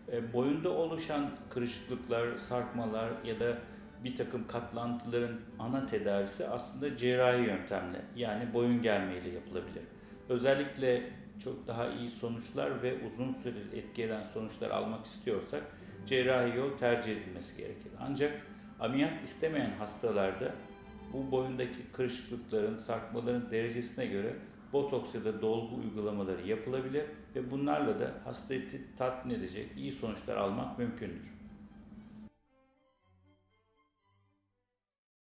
Boyunda oluşan kırışıklıklar, sarkmalar ya da bir takım katlantıların ana tedavisi aslında cerrahi yöntemle, yani boyun germeyle yapılabilir. Özellikle çok daha iyi sonuçlar ve uzun süreli etki eden sonuçlar almak istiyorsak cerrahi yol tercih edilmesi gerekir. Ancak ameliyat istemeyen hastalarda bu boyundaki kırışıklıkların, sarkmaların derecesine göre botoks ya da dolgu uygulamaları yapılabilir ve bunlarla da hastayı tatmin edecek iyi sonuçlar almak mümkündür.